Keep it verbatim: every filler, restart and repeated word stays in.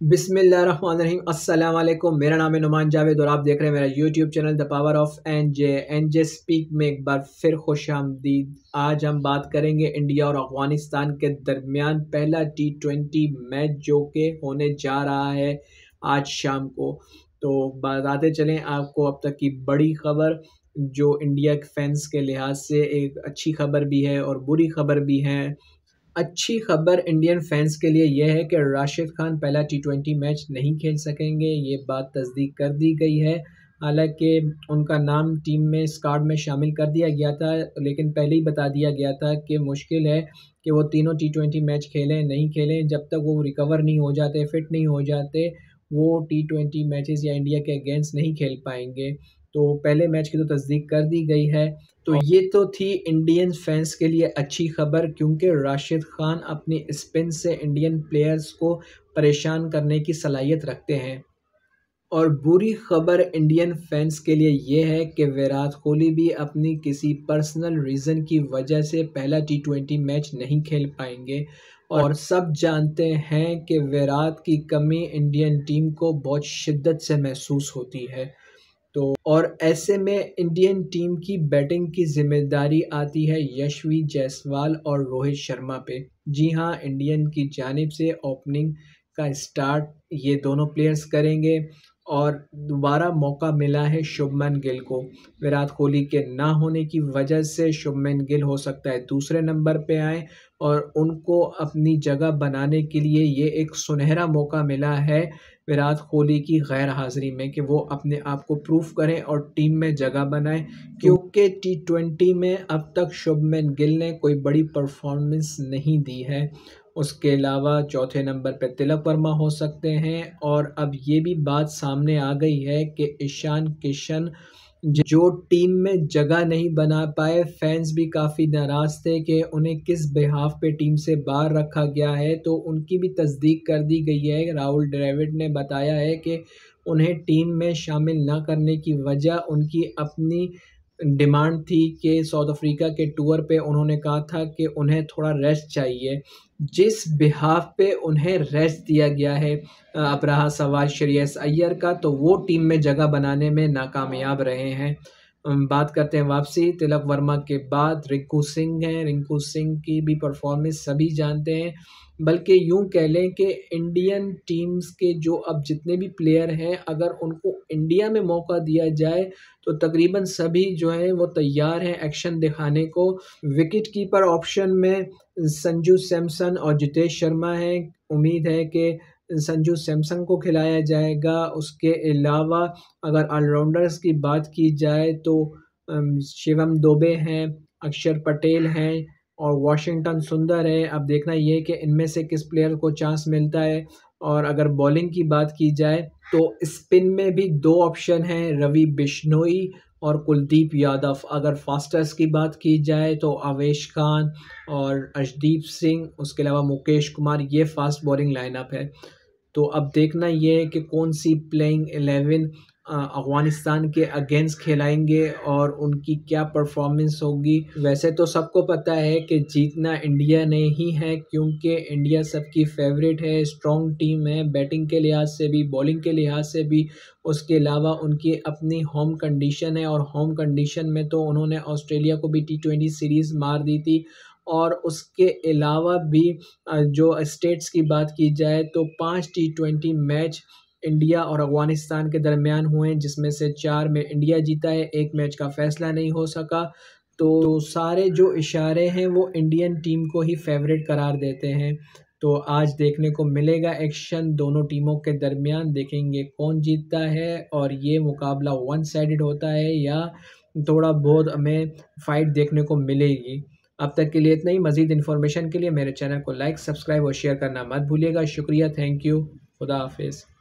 बिस्मिल्लाहिर्रहमानिर्रहीम अस्सलाम वालेकुम। मेरा नाम है नुमान जावेद और आप देख रहे हैं मेरा YouTube channel the power of N J N J speak में एक बार फिर खुश आमदीद। आज हम बात करेंगे इंडिया और अफगानिस्तान के दरमियान पहला टी ट्वेंटी मैच जो कि होने जा रहा है आज शाम को। तो बताते चलें आपको अब तक की बड़ी खबर, जो इंडिया के फैंस के लिहाज से एक अच्छी खबर भी है और बुरी खबर भी है। अच्छी खबर इंडियन फैंस के लिए यह है कि राशिद खान पहला टी ट्वेंटी मैच नहीं खेल सकेंगे, ये बात तस्दीक कर दी गई है। हालांकि उनका नाम टीम में स्क्वाड में शामिल कर दिया गया था, लेकिन पहले ही बता दिया गया था कि मुश्किल है कि वो तीनों टी ट्वेंटी मैच खेलें नहीं खेलें जब तक वो रिकवर नहीं हो जाते, फिट नहीं हो जाते, वो टी ट्वेंटी मैचेस या इंडिया के अगेंस्ट नहीं खेल पाएंगे। तो पहले मैच की तो तस्दीक कर दी गई है। तो ये तो थी इंडियन फैंस के लिए अच्छी खबर, क्योंकि राशिद खान अपनी स्पिन से इंडियन प्लेयर्स को परेशान करने की सलाहियत रखते हैं। और बुरी खबर इंडियन फैंस के लिए ये है कि विराट कोहली भी अपनी किसी पर्सनल रीज़न की वजह से पहला टी ट्वेंटी मैच नहीं खेल पाएंगे। और सब जानते हैं कि विराट की कमी इंडियन टीम को बहुत शिद्दत से महसूस होती है। तो और ऐसे में इंडियन टीम की बैटिंग की जिम्मेदारी आती है यशवी जायसवाल और रोहित शर्मा पे। जी हाँ, इंडियन की जानिब से ओपनिंग का स्टार्ट ये दोनों प्लेयर्स करेंगे और दोबारा मौका मिला है शुभमन गिल को। विराट कोहली के ना होने की वजह से शुभमन गिल हो सकता है दूसरे नंबर पे आए और उनको अपनी जगह बनाने के लिए ये एक सुनहरा मौका मिला है विराट कोहली की गैर हाज़िरी में कि वो अपने आप को प्रूफ करें और टीम में जगह बनाएं, क्योंकि टी ट्वेंटी में अब तक शुभमन गिल ने कोई बड़ी परफॉर्मेंस नहीं दी है। उसके अलावा चौथे नंबर पे तिलक वर्मा हो सकते हैं। और अब ये भी बात सामने आ गई है कि ईशान किशन जो टीम में जगह नहीं बना पाए, फैंस भी काफ़ी नाराज़ थे कि उन्हें किस बिहाफ पे टीम से बाहर रखा गया है, तो उनकी भी तस्दीक कर दी गई है। राहुल द्रविड़ ने बताया है कि उन्हें टीम में शामिल ना करने की वजह उनकी अपनी डिमांड थी कि साउथ अफ्रीका के टूर पे उन्होंने कहा था कि उन्हें थोड़ा रेस्ट चाहिए, जिस बिहाफ पे उन्हें रेस्ट दिया गया है। अब रहा सवाल श्रेयस अय्यर का, तो वो टीम में जगह बनाने में नाकामयाब रहे हैं। बात करते हैं वापसी, तिलक वर्मा के बाद रिंकू सिंह हैं। रिंकू सिंह की भी परफॉर्मेंस सभी जानते हैं, बल्कि यूं कह लें कि इंडियन टीम्स के जो अब जितने भी प्लेयर हैं, अगर उनको इंडिया में मौका दिया जाए तो तकरीबन सभी जो हैं वो तैयार हैं एक्शन दिखाने को। विकेट कीपर ऑप्शन में संजू सैमसन और जितेश शर्मा हैं। उम्मीद है कि संजू सैमसन को खिलाया जाएगा। उसके अलावा अगर ऑलराउंडर्स की बात की जाए तो शिवम दुबे हैं, अक्षर पटेल हैं और वाशिंगटन सुंदर है। अब देखना ये है कि इनमें से किस प्लेयर को चांस मिलता है। और अगर बॉलिंग की बात की जाए तो स्पिन में भी दो ऑप्शन हैं, रवि बिश्नोई और कुलदीप यादव। अगर फास्टर्स की बात की जाए तो आवेश खान और अर्शदीप सिंह, उसके अलावा मुकेश कुमार, ये फास्ट बॉलिंग लाइनअप है। तो अब देखना ये है कि कौन सी प्लेइंग एलेवन अफगानिस्तान के अगेंस्ट खिलाएंगे और उनकी क्या परफॉर्मेंस होगी। वैसे तो सबको पता है कि जीतना इंडिया ने ही है, क्योंकि इंडिया सबकी फेवरेट है, स्ट्रॉन्ग टीम है, बैटिंग के लिहाज से भी, बॉलिंग के लिहाज से भी। उसके अलावा उनकी अपनी होम कंडीशन है और होम कंडीशन में तो उन्होंने ऑस्ट्रेलिया को भी टी ट्वेंटी सीरीज़ मार दी थी। और उसके अलावा भी जो स्टेट्स की बात की जाए तो पाँच टी ट्वेंटी मैच इंडिया और अफगानिस्तान के दरमियान हुए, जिसमें से चार में इंडिया जीता है, एक मैच का फैसला नहीं हो सका। तो सारे जो इशारे हैं वो इंडियन टीम को ही फेवरेट करार देते हैं। तो आज देखने को मिलेगा एक्शन दोनों टीमों के दरमियान, देखेंगे कौन जीतता है और ये मुकाबला वन साइडेड होता है या थोड़ा बहुत हमें फाइट देखने को मिलेगी। अब तक के लिए इतना ही। मज़ीद इन्फॉर्मेशन के लिए मेरे चैनल को लाइक, सब्सक्राइब और शेयर करना मत भूलिएगा। शुक्रिया, थैंक यू, खुदा हाफिज़।